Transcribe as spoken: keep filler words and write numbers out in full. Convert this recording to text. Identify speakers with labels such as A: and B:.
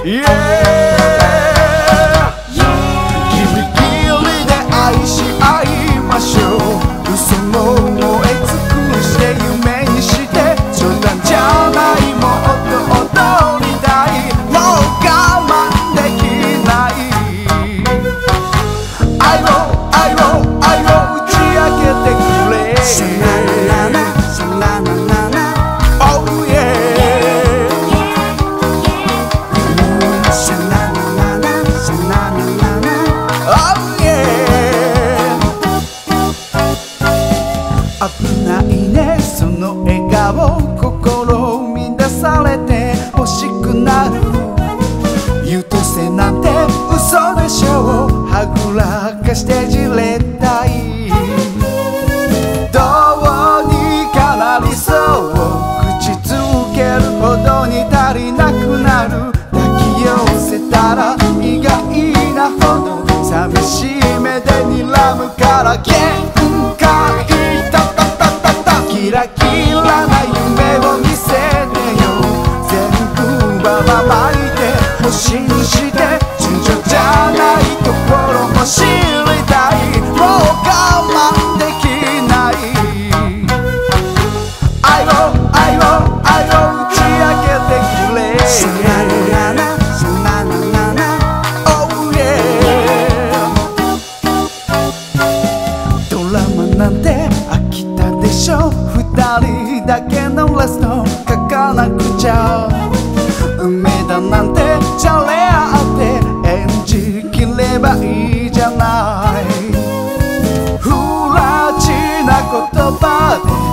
A: Yeah ギリギリで愛し合いましょう。嘘も燃え尽くして夢にして冗談じゃないもっと踊りたい。もう我慢できない。愛を愛を愛を打ち明けてくれ。シャラララシャララララ Oh yeah シャララララシャララララ Oh yeah 危ないねその笑顔。心乱されて欲しくなる。優等生なんて嘘でしょう。はぐらかしてじれたい。どうにかなりそう口づけるほどに足りなくなる。抱き寄せたら意外なほど寂しい目で睨むから限界。タタタタタキラキラな夢を見せてよ。全部ばらまいて星にして順序じゃないところも知りたい。もう我慢できない。愛を愛を愛を打ち明けてくれ。シャララララシャララララ Oh yeah ドラマなんて飽きたでしょ。二人だけのラスト書かなくちゃ。梅田なんてじゃれ合って演じきればいいじゃない。不らちな言葉で